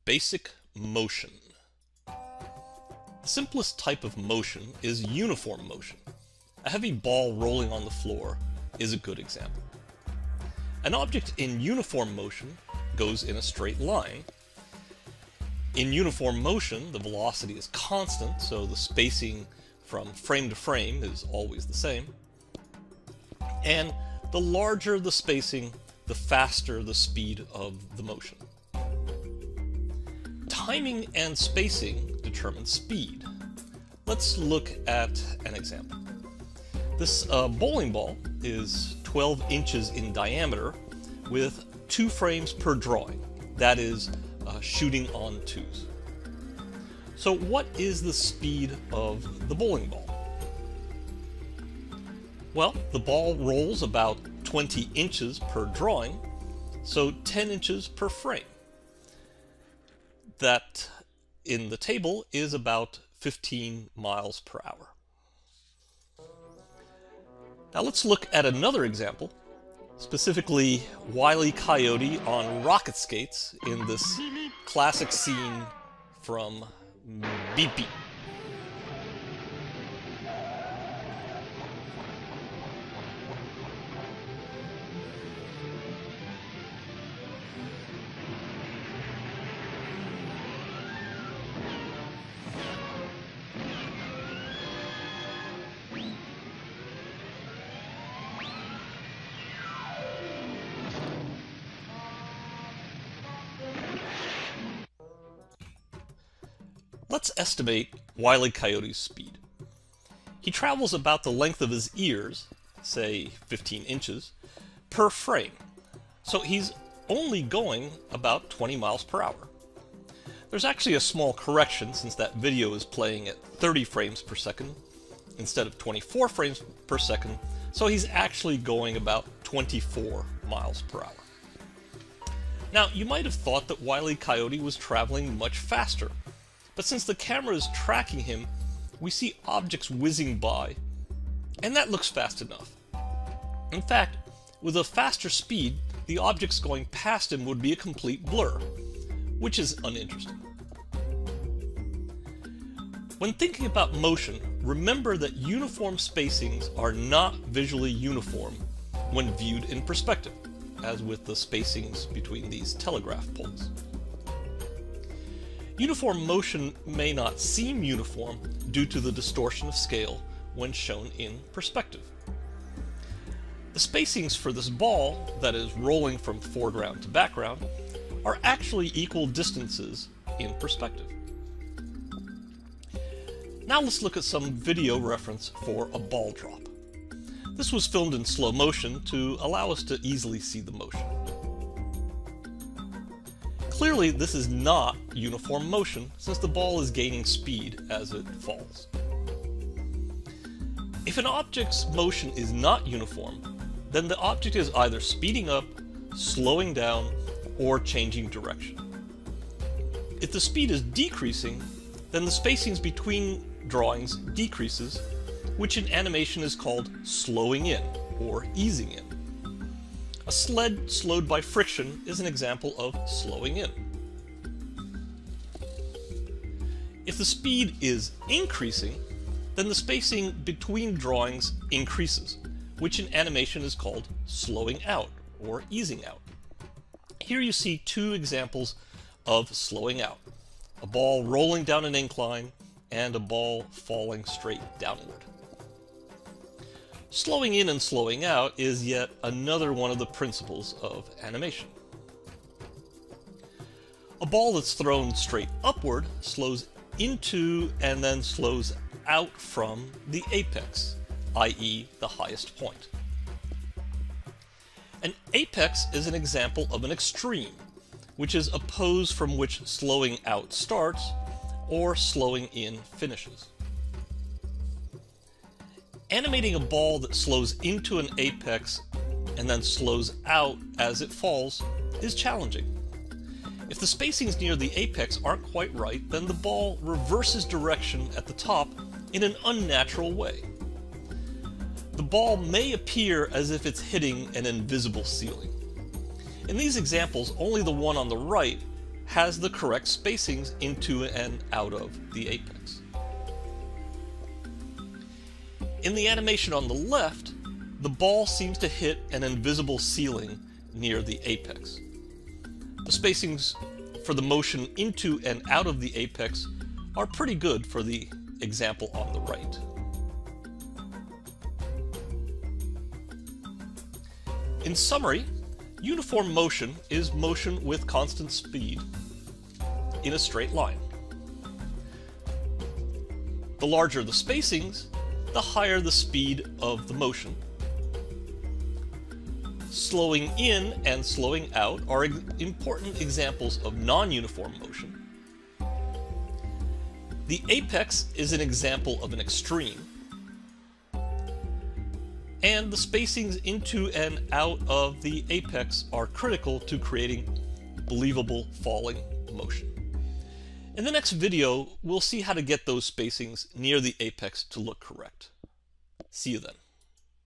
Basic motion. The simplest type of motion is uniform motion. A heavy ball rolling on the floor is a good example. An object in uniform motion goes in a straight line. In uniform motion, the velocity is constant, so the spacing from frame to frame is always the same. And the larger the spacing, the faster the speed of the motion. Timing and spacing determine speed. Let's look at an example. This bowling ball is 12 inches in diameter with 2 frames per drawing. That is shooting on 2s. So what is the speed of the bowling ball? Well, the ball rolls about 20 inches per drawing, so 10 inches per frame. That in the table is about 15 miles per hour. Now let's look at another example, specifically Wile Coyote on rocket skates in this classic scene from Beep Beep. Let's estimate Wile Coyote's speed. He travels about the length of his ears, say 15 inches, per frame. So he's only going about 20 miles per hour. There's actually a small correction since that video is playing at 30 frames per second instead of 24 frames per second, so he's actually going about 24 miles per hour. Now, you might have thought that Wile Coyote was traveling much faster. But since the camera is tracking him, we see objects whizzing by, and that looks fast enough. In fact, with a faster speed, the objects going past him would be a complete blur, which is uninteresting. When thinking about motion, remember that uniform spacings are not visually uniform when viewed in perspective, as with the spacings between these telegraph poles. Uniform motion may not seem uniform due to the distortion of scale when shown in perspective. The spacings for this ball, that is rolling from foreground to background, are actually equal distances in perspective. Now let's look at some video reference for a ball drop. This was filmed in slow motion to allow us to easily see the motion. Clearly, this is not uniform motion, since the ball is gaining speed as it falls. If an object's motion is not uniform, then the object is either speeding up, slowing down, or changing direction. If the speed is decreasing, then the spacings between drawings decreases, which in animation is called slowing in, or easing in. A sled slowed by friction is an example of slowing in. If the speed is increasing, then the spacing between drawings increases, which in animation is called slowing out or easing out. Here you see 2 examples of slowing out: a ball rolling down an incline and a ball falling straight downward. Slowing in and slowing out is yet another one of the principles of animation. A ball that's thrown straight upward slows into and then slows out from the apex, i.e. the highest point. An apex is an example of an extreme, which is a pose from which slowing out starts or slowing in finishes. Animating a ball that slows into an apex and then slows out as it falls is challenging. If the spacings near the apex aren't quite right, then the ball reverses direction at the top in an unnatural way. The ball may appear as if it's hitting an invisible ceiling. In these examples, only the one on the right has the correct spacings into and out of the apex. In the animation on the left, the ball seems to hit an invisible ceiling near the apex. The spacings for the motion into and out of the apex are pretty good for the example on the right. In summary, uniform motion is motion with constant speed in a straight line. The larger the spacings, the higher the speed of the motion. Slowing in and slowing out are important examples of non-uniform motion. The apex is an example of an extreme, and the spacings into and out of the apex are critical to creating believable falling motion. In the next video, we'll see how to get those spacings near the apex to look correct. See you then.